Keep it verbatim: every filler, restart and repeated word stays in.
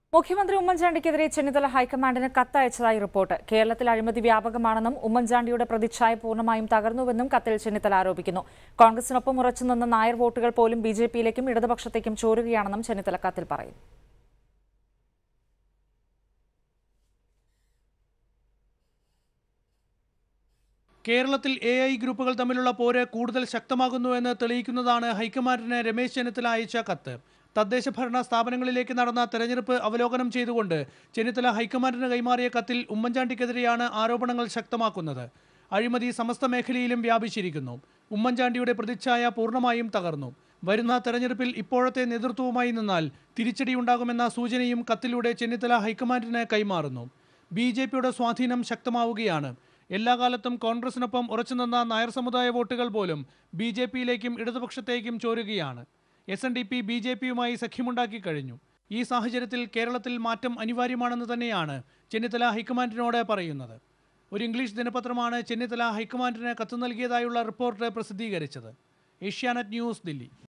മുഖ്യമന്ത്രി ഉമ്മൻചാണ്ടിക്കെതിരെ ചെന്നിത്തല ഹൈക്കമാൻഡിന് കത്തയച്ചതായി റിപ്പോർട്ട്. കേരളത്തിൽ അഴിമതി വ്യാപകമാണെന്നും ഉമ്മൻചാണ്ടിയുടെ പ്രതിച്ഛായ പൂർണ്ണമായും തകർന്നുവെന്നും കത്തിൽ ചെന്നിത്തല ആരോപിക്കുന്നു. കോൺഗ്രസിനൊപ്പം ഉറച്ചുനിന്ന നായർ വോട്ടുകൾ പോലും ബി ജെ പിയിലേക്കും ഇടതുപക്ഷത്തേക്കും ചോരുകയാണെന്നും ചെന്നിത്തല കത്തിൽ പറയുന്നു. കേരളത്തിൽ എ ഐ ഗ്രൂപ്പുകൾ തമ്മിലുള്ള പോര് കൂടുതൽ ശക്തമാകുന്നുവെന്ന് തെളിയിക്കുന്നതാണ് ഹൈക്കമാൻഡിന് രമേശ് ചെന്നിത്തല അയച്ച കത്ത്. തദ്ദേശ ഭരണ സ്ഥാപനങ്ങളിലേക്ക് നടന്ന തെരഞ്ഞെടുപ്പ് അവലോകനം ചെയ്തുകൊണ്ട് ചെന്നിത്തല ഹൈക്കമാൻഡിന് കൈമാറിയ കത്തിൽ ഉമ്മൻചാണ്ടിക്കെതിരെയാണ് ആരോപണങ്ങൾ ശക്തമാക്കുന്നത്. അഴിമതി സമസ്ത മേഖലയിലും വ്യാപിച്ചിരിക്കുന്നു. ഉമ്മൻചാണ്ടിയുടെ പ്രതിച്ഛായ പൂർണ്ണമായും തകർന്നു. വരുന്ന തെരഞ്ഞെടുപ്പിൽ ഇപ്പോഴത്തെ നേതൃത്വവുമായി നിന്നാൽ തിരിച്ചടിയുണ്ടാകുമെന്ന സൂചനയും കത്തിലൂടെ ചെന്നിത്തല ഹൈക്കമാൻഡിന് കൈമാറുന്നു. ബി ജെ പിയുടെ സ്വാധീനം ശക്തമാവുകയാണ്. എല്ലാ കാലത്തും കോൺഗ്രസിനൊപ്പം ഉറച്ചുനിന്ന നായർ സമുദായ വോട്ടുകൾ പോലും ബി ജെ പിയിലേക്കും ഇടതുപക്ഷത്തേക്കും ചോരുകയാണ്. S N D P B J പിയുമായി സഖ്യമുണ്ടാക്കി കഴിഞ്ഞു. ഈ സാഹചര്യത്തിൽ കേരളത്തിൽ മാറ്റം അനിവാര്യമാണെന്ന് തന്നെയാണ് ചെന്നിത്തല ഹൈക്കമാൻഡിനോട് പറയുന്നത്. ഒരു ഇംഗ്ലീഷ് ദിനപത്രമാണ് ചെന്നിത്തല ഹൈക്കമാൻഡിന് കത്ത് നൽകിയതായുള്ള റിപ്പോർട്ട് പ്രസിദ്ധീകരിച്ചത്. ഏഷ്യാനെറ്റ് ന്യൂസ്, ദില്ലി.